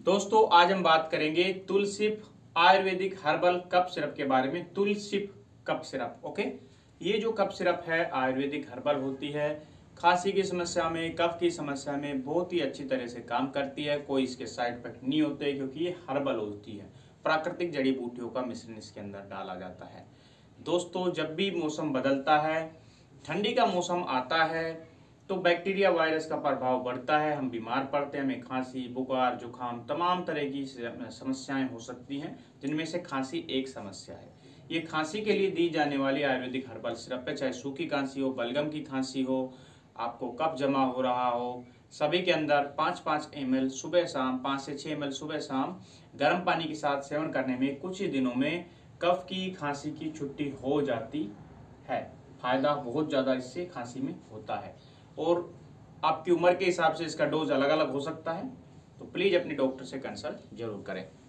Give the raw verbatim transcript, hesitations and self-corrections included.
दोस्तों आज हम बात करेंगे Tulsif Ayurvedic herbal cough syrup के बारे में। Tulsif cough syrup, okay. ये जो कफ सिरप है आयुर्वेदिक हर्बल होती है, खांसी की समस्या में, कफ की समस्या में बहुत ही अच्छी तरह से काम करती है। कोई इसके साइड इफेक्ट नहीं होते क्योंकि ये हर्बल होती है। प्राकृतिक जड़ी बूटियों का मिश्रण इसके अंदर डाला जाता है। दोस्तों जब भी मौसम बदलता है, ठंडी का मौसम आता है, तो बैक्टीरिया वायरस का प्रभाव बढ़ता है, हम बीमार पड़ते हैं, हमें खांसी, बुखार, जुकाम, तमाम तरह की समस्याएं हो सकती हैं, जिनमें से खांसी एक समस्या है। ये खांसी के लिए दी जाने वाली आयुर्वेदिक हर्बल सिरप है। चाहे सूखी खांसी हो, बलगम की खांसी हो, आपको कफ जमा हो रहा हो, सभी के अंदर पाँच पाँच एम एल सुबह शाम, पाँच से छः एम एल सुबह शाम गर्म पानी के साथ सेवन करने में कुछ ही दिनों में कफ की, खांसी की छुट्टी हो जाती है। फायदा बहुत ज़्यादा इससे खांसी में होता है और आपकी उम्र के हिसाब से इसका डोज अलग अलग हो सकता है, तो प्लीज़ अपने डॉक्टर से कंसल्ट जरूर करें।